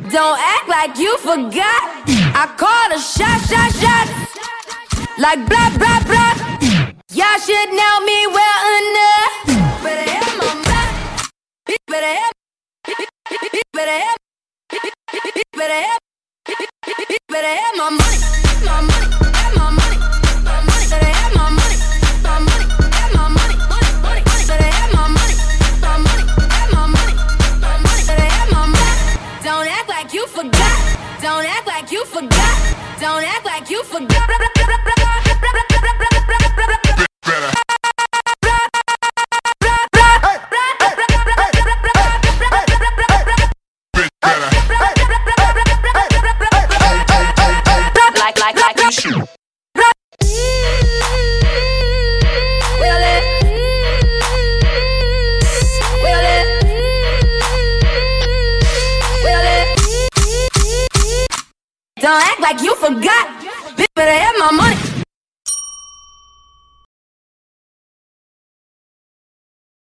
Don't act like you forgot. I called a shot. Like blah, blah, blah. Y'all should know me well enough. Better have my back. Better have. Better have. Better have. Better have my money. My money. Have my money. My money. Better have my money. My money. Have my money. Money. Money. Better have my money. My money. Have my money. My money. Better have my money. Don't act like you forgot. Don't act like you forgot. Don't act like you forgot. Like you should. Don't act like you forgot. Bitch, better have my money.